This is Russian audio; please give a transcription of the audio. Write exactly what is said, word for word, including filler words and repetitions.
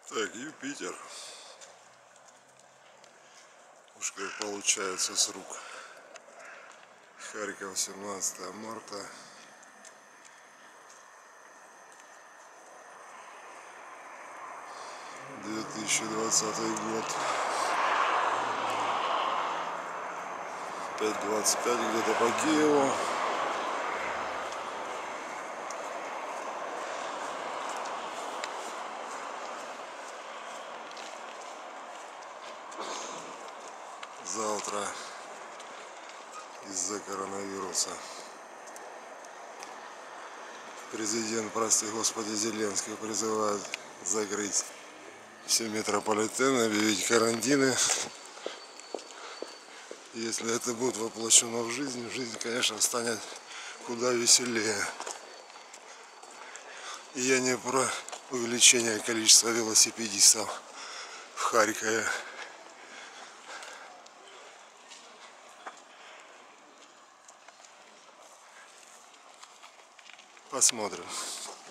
Так, Юпитер. Уж как получается с рук. Харьков, семнадцатое марта. две тысячи двадцатый год. пять двадцать пять где-то по Киеву. Завтра из-за коронавируса президент, прости господи, Зеленский призывает закрыть все метрополитены, объявить карантины. Если это будет воплощено в жизнь, жизнь, конечно, станет куда веселее. И я не про увеличение количества велосипедистов в Харькове. Посмотрим.